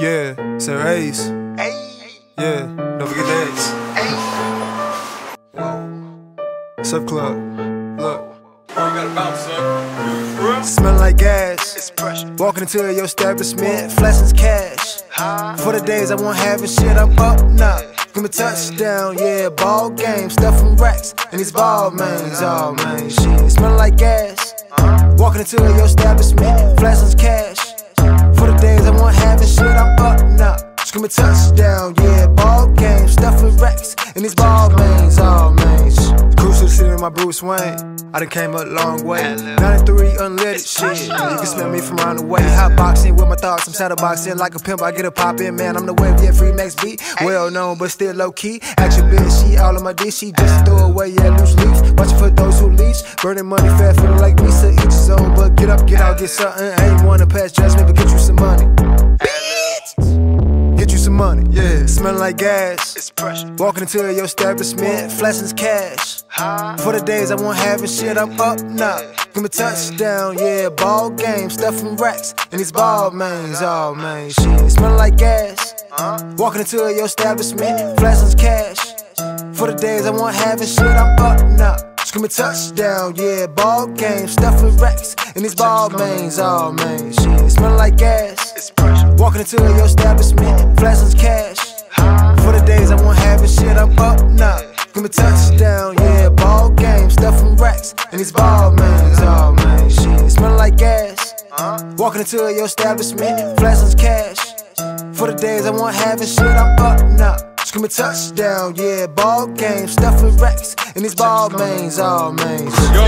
Yeah, Sir Ace. Yeah, don't forget the X. Surf Club. Look. Smell like gas. Walking into your establishment, flashing cash. For the days I won't have it, shit, I'm up now. Give me a touchdown, yeah, ball game, stuffing racks and these ball mains, oh man, shit. Smell like gas. Walking into your establishment, flashing cash. For the days I won't have it, shit, I'm up now. Scream a touchdown, yeah, ball game, stuffing racks and these ball mains, oh man, shit. Crucial sitting in my Bruce Wayne. I done came a long way. 93 unleaded shit. You can smell me from around the way. Hot boxing with my thoughts. I'm shadow boxing like a pimp. I get a pop in, man. I'm the wave, yeah, free max beat. Well known, but still low key. Action bitch, she all of my dish. She just throw away, yeah, loose leaf. Watching for those who leech. Burning money fast, feeling like me. So each his own, but get up, get out, get something. I ain't wanna pass judgment, but get you some money. Get you some money, yeah. Smelling like gas. Walking into your establishment, flashing cash. For the days I won't have it, shit, I'm up now. Give me a touchdown, yeah, ball game, stuffing racks and these ball mains, oh man, shit. Smelling like gas. Walking into your establishment, flashing cash. For the days I won't have it, shit, I'm up now. Scream a touchdown, yeah, ball game, stuffing racks and these ball mains, oh man, shit. Smelling like gas. Walking into your establishment, flashing cash. For the days I won't have it, shit, I'm up now. Give me a touchdown, yeah, ball game, stuffing racks and these ball mains, oh man, shit. Smelling like gas. Walking into your establishment, flashing cash. For the days I won't have it, shit, I'm up now. Scream a touchdown, yeah, ball game, stuffing racks and these ball mains, oh man, shit.